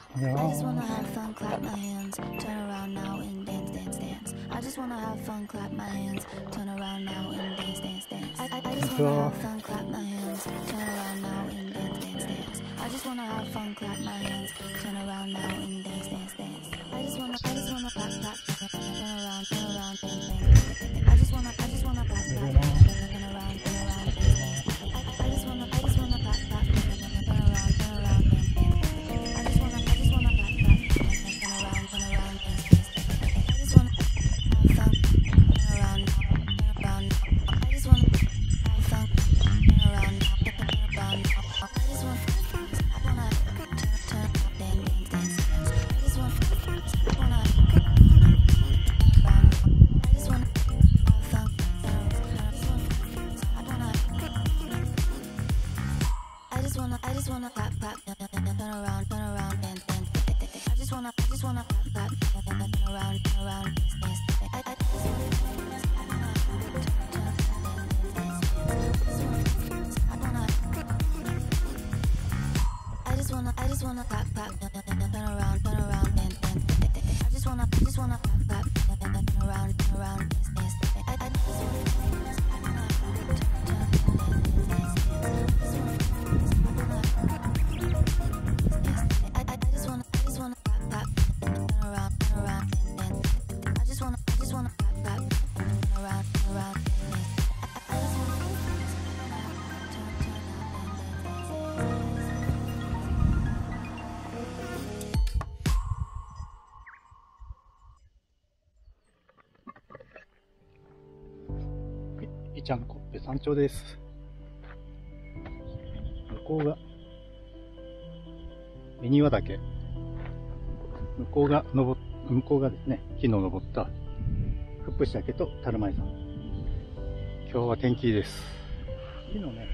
I just wanna have fun, clap my hands, turn around now and dance, dance, dance. I just wanna have fun, clap my hands, turn around now and dance, dance, dance. I just wanna have fun, clap my hands, turn around now and dance, dance, dance. I just wanna have fun, clap my hands, turn around now and dance, dance, dance. I just wanna clap, clap, turn around, dance, dance. I just wanna clap, clap, turn around, dance, dance. I just wanna clap, clap, turn around, dance, dance. I just wanna clap, clap, turn around, dance, dance. I just wanna have fun, turn around, I just wanna have fun, turn around, I just wanna turn, dance, dance. I just wanna I just wanna have fun, I just wanna clap, clap, turn around, dance, dance. I just wanna clap, clap, turn around, dance, dance. I just wanna clap, clap, turn around, dance, dance. I just wanna clap, clap, turn around, dance, dance. I just wanna clap, clap, turn around, dance, dance. I just wanna clap, clap, turn around, dance, dance. イチャンコッペ山頂です。向こうが恵庭岳、向こうがですね、昨日登ったフップシ岳と樽前山。今日は天気いいです。昨日ね、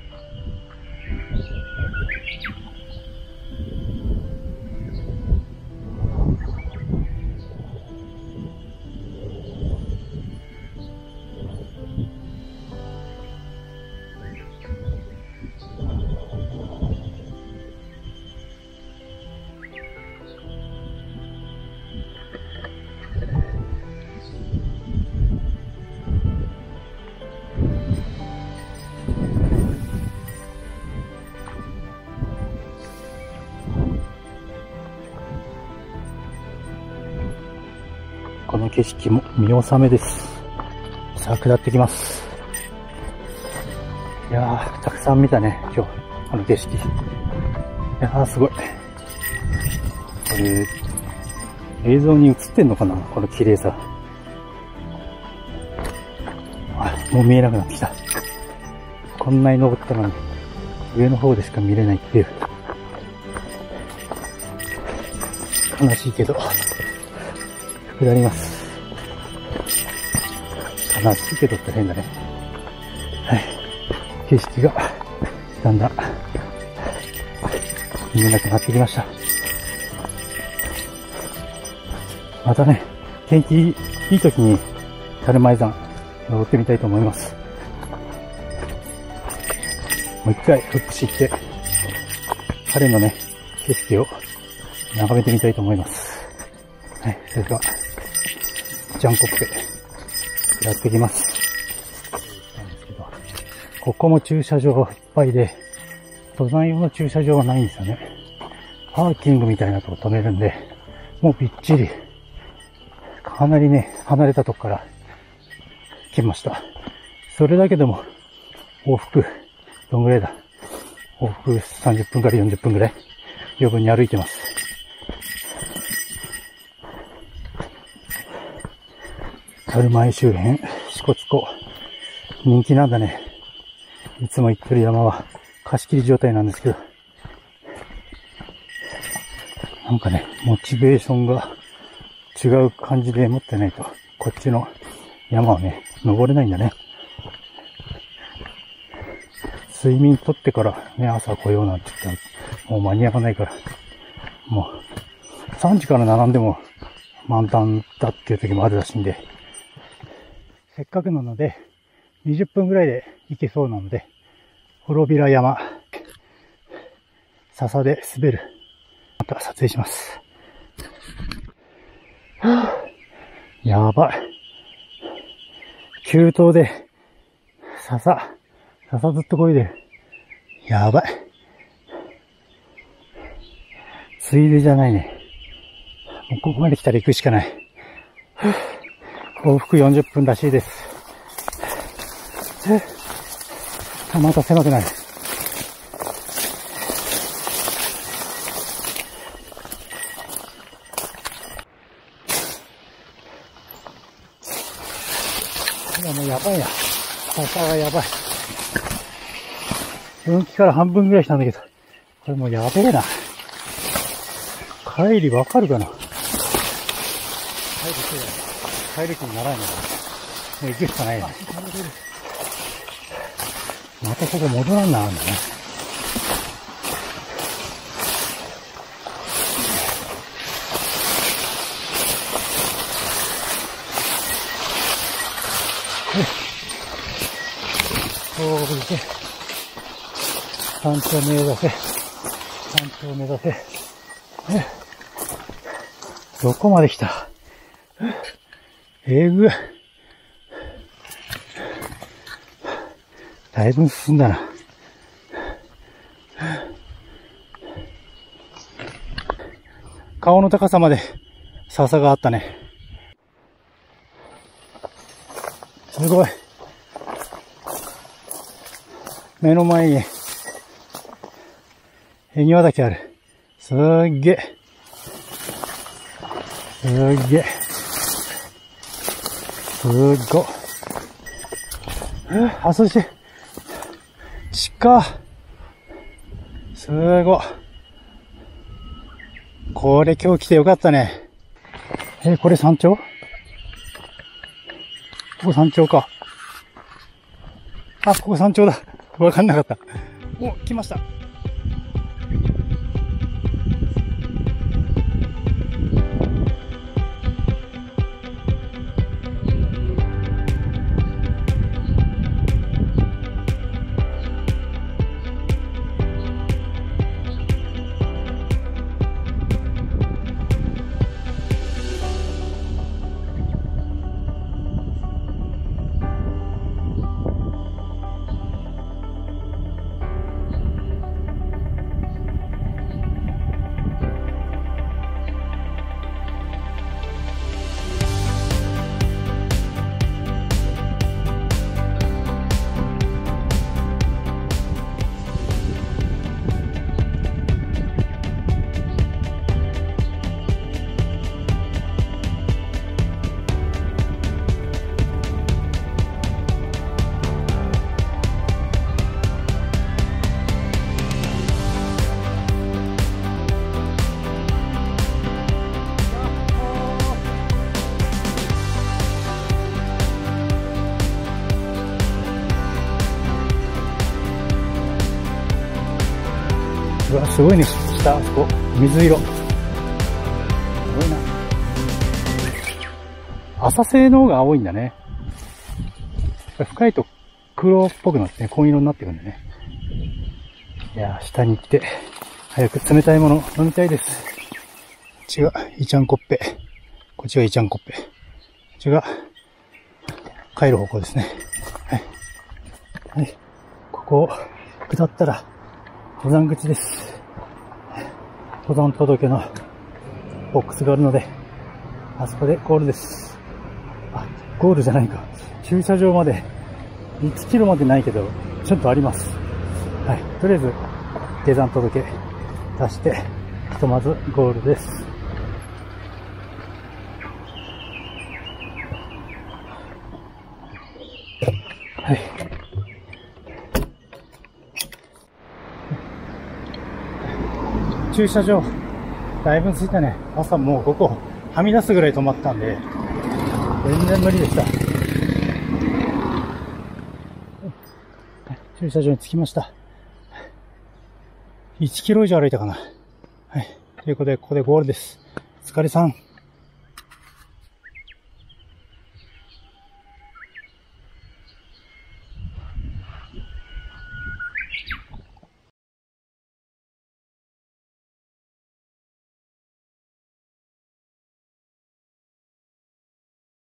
この景色も見納めです。さあ下ってきます。いやー、たくさん見たね、今日、この景色。いやー、すごい。これ、映像に映ってんのかな、この綺麗さ。あ、もう見えなくなってきた。こんなに登ったのに、上の方でしか見れないっていう。悲しいけど、下ります。悲しいけどって変だね。はい。景色がだんだん見えなくなってきました。またね、天気いい時に樽前山登ってみたいと思います。もう一回フップシ行って彼のね、景色を眺めてみたいと思います。はい。それではジャンコッペやってきます。ここも駐車場がいっぱいで、登山用の駐車場はないんですよね。パーキングみたいなとこ止めるんで、もうびっちり、かなりね、離れたとこから来ました。それだけでも、往復、どんぐらいだ？往復30分から40分ぐらい、余分に歩いてます。樽前周辺、支笏湖、人気なんだね。いつも行ってる山は貸し切り状態なんですけど、なんかね、モチベーションが違う感じで持ってないと、こっちの山はね、登れないんだね。睡眠取ってからね、朝来ようなんて言ったら、もう間に合わないから、もう3時から並んでも満タンだっていう時もあるらしいんで、せっかくなので、20分ぐらいで行けそうなので、滅びら山、笹で滑る。また撮影します。 やばい。急登で、笹ずっと漕いでる。やばい。ついでじゃないね。もうここまで来たら行くしかない。往復40分らしいです。また狭くなる。いや、もうやばいな。笹がやばい。分岐から半分ぐらいしたんだけど、これもうやべえな。帰りわかるかな。帰る気にならないのかな。もう行くしかないな。またここ戻らんなあんだね。こうして山頂目指せ。山頂目指せ。どこまで来た？えぐ。だいぶ進んだな。顔の高さまで笹があったね。すごい。目の前に恵庭岳ある。すっげえ。すっげえ。すっご。あ、そして、近。すご。これ今日来てよかったね。これ山頂？ここ山頂か。あ、ここ山頂だ。わかんなかった。お、来ました。うわ、すごいね、下、あそこ、水色。すごいな。浅瀬の方が青いんだね。深いと黒っぽくなってね、紺色になってくるんだね。いやー、下に行って、早く冷たいもの飲みたいです。こっちがイチャンコッペ。こっちがイチャンコッペ。こっちが帰る方向ですね。はい。はい。ここを下ったら、登山口です。登山届のボックスがあるので、あそこでゴールです。あ、ゴールじゃないか。駐車場まで1キロまでないけど、ちょっとあります。はい。とりあえず、下山届出して、ひとまずゴールです。はい。駐車場、だいぶ着いたね。朝もうここ、はみ出すぐらい止まったんで、全然無理でした。駐車場に着きました。1キロ以上歩いたかな。はい。ということで、ここでゴールです。お疲れさん。